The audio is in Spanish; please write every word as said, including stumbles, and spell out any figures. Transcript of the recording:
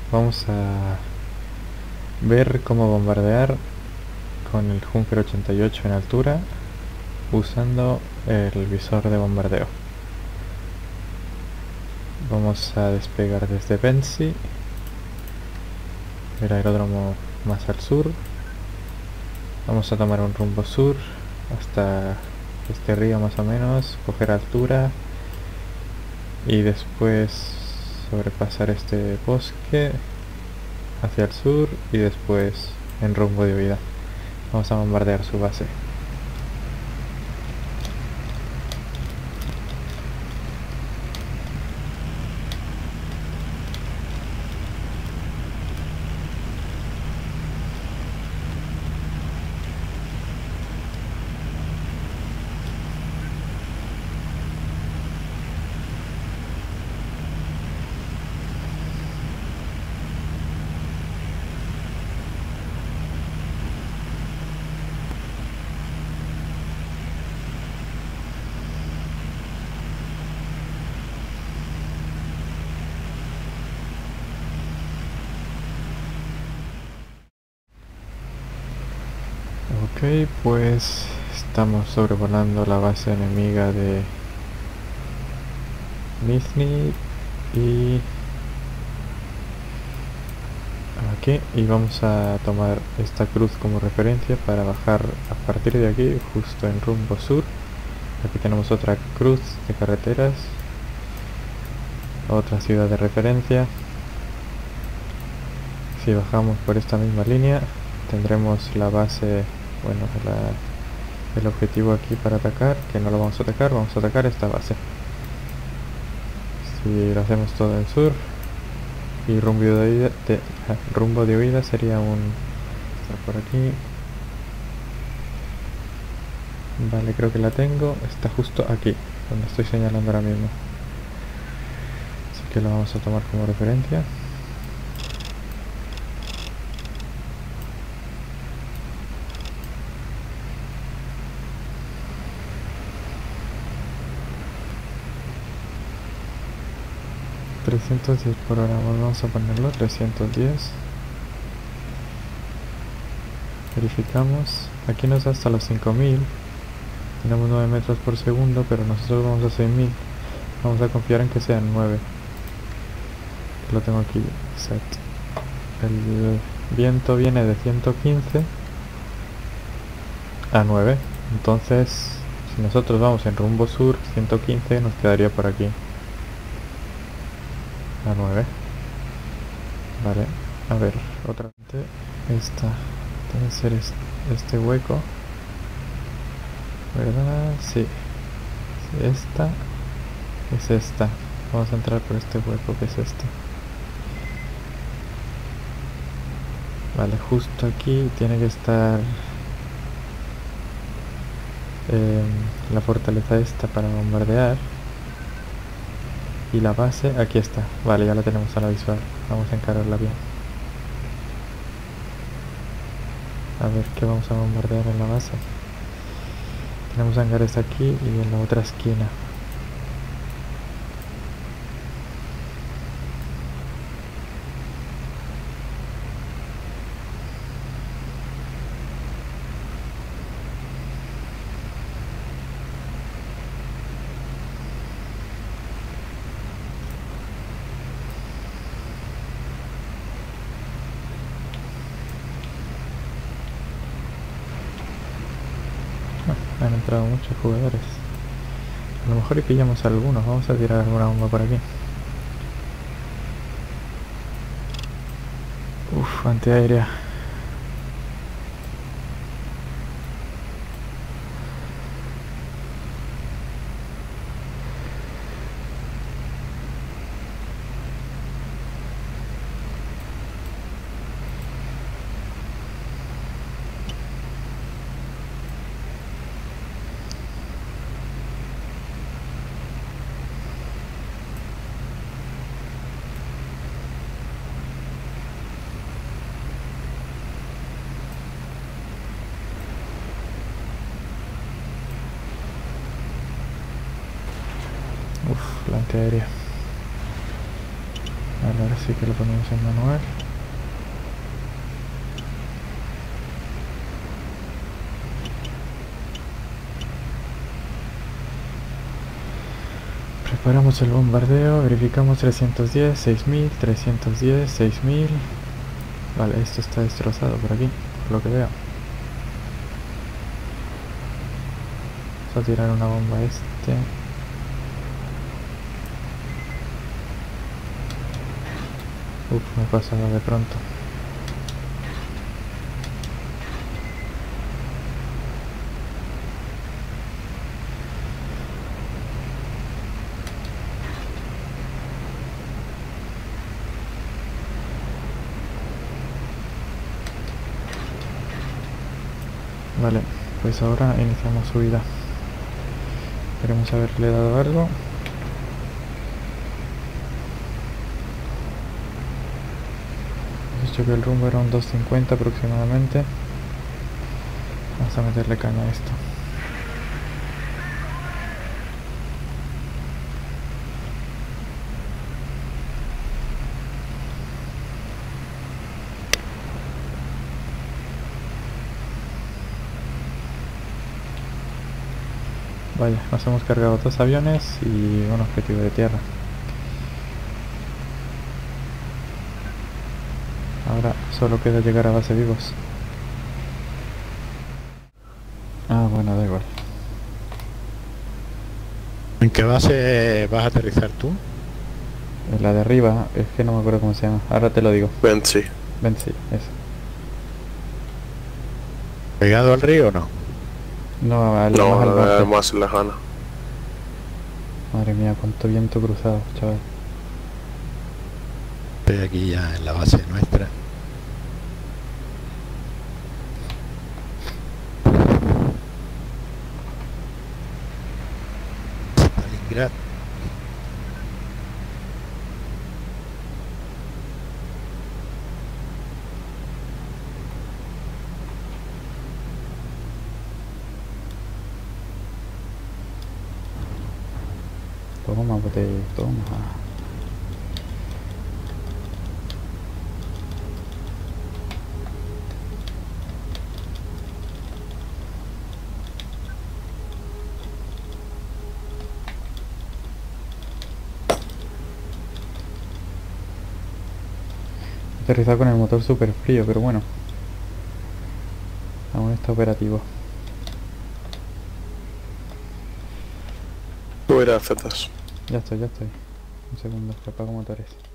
Vamos a ver cómo bombardear con el Junker ochenta y ocho en altura usando el visor de bombardeo. Vamos a despegar desde Bensi, el aeródromo más al sur. Vamos a tomar un rumbo sur hasta este río más o menos, coger altura y después sobrepasar este bosque hacia el sur y después en rumbo de huida. Vamos a bombardear su base. Ok, pues estamos sobrevolando la base enemiga de Nizhny y aquí, y vamos a tomar esta cruz como referencia para bajar a partir de aquí justo en rumbo sur. Aquí tenemos otra cruz de carreteras, otra ciudad de referencia. Si bajamos por esta misma línea tendremos la base, bueno, la, el objetivo aquí para atacar, que no lo vamos a atacar, vamos a atacar esta base. Si lo hacemos todo en sur y rumbo de huida, de, rumbo de huida sería un... está por aquí. Vale, creo que la tengo, está justo aquí, donde estoy señalando ahora mismo. Así que lo vamos a tomar como referencia. trescientos diez por hora, vamos a ponerlo trescientos diez. Verificamos, aquí nos da hasta los cinco mil. Tenemos nueve metros por segundo, pero nosotros vamos a seis mil. Vamos a confiar en que sean nueve. Lo tengo aquí set. El viento viene de ciento quince a nueve. Entonces, si nosotros vamos en rumbo sur, ciento quince nos quedaría por aquí a nueve. Vale, a ver, otra vez. Esta debe ser este hueco, ¿verdad? Sí. Esta es esta. Vamos a entrar por este hueco que es este. Vale, justo aquí tiene que estar eh, la fortaleza esta para bombardear. Y la base, aquí está. Vale, ya la tenemos a la visual. Vamos a encararla bien. A ver qué vamos a bombardear en la base. Tenemos hangares aquí y en la otra esquina. Han entrado muchos jugadores. A lo mejor y pillamos algunos. Vamos a tirar alguna bomba por aquí. Uf, antiaérea. Uf, la antiaérea. Vale, ahora sí que lo ponemos en manual. Preparamos el bombardeo, verificamos trescientos diez, seis mil, trescientos diez, seis mil. Vale, esto está destrozado por aquí, por lo que veo. Vamos a tirar una bomba a este. Uf, me he pasado de pronto. Vale, pues ahora iniciamos subida. Queremos haberle dado algo. Hemos dicho que el rumbo era un dos cincuenta aproximadamente. Vamos a meterle caña a esto. Vaya, nos hemos cargado dos aviones y un objetivo de tierra. Ahora solo queda llegar a base vivos. Ah, bueno, da igual. ¿En qué base vas a aterrizar tú? En la de arriba, es que no me acuerdo cómo se llama. Ahora te lo digo. Benzi. Benzi, eso. ¿Pegado al río o no? No, al, No, más al la norte. más lejana. Madre mía, cuánto viento cruzado, chaval. Estoy aquí ya en la base nuestra. Stalingrad. Toma, botella, toma. Aterrizado con el motor súper frío, pero bueno. Aún está operativo. Voy a ir a Zetas. Ya estoy, ya estoy. Un segundo, que apago motores.